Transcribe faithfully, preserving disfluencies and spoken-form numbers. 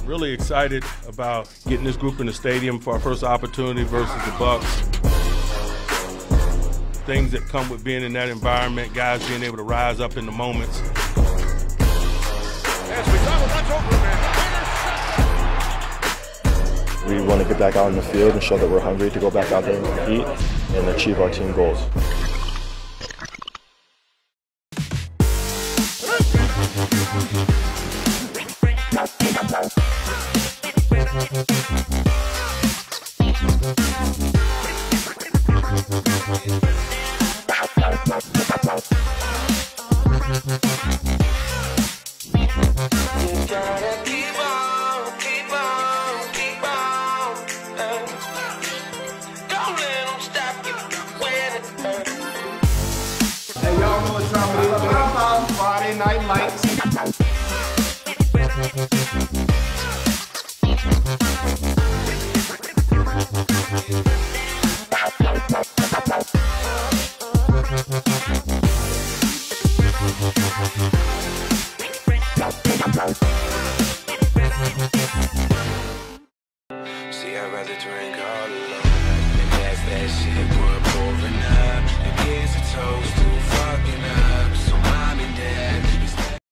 Really excited about getting this group in the stadium for our first opportunity versus the Bucs. Things that come with being in that environment, guys being able to rise up in the moments. We want to get back out in the field and show that we're hungry to go back out there and compete and achieve our team goals. Friday Night Lights. See, I'd rather drink all alone and pass that shit, one pouring up and get a toast.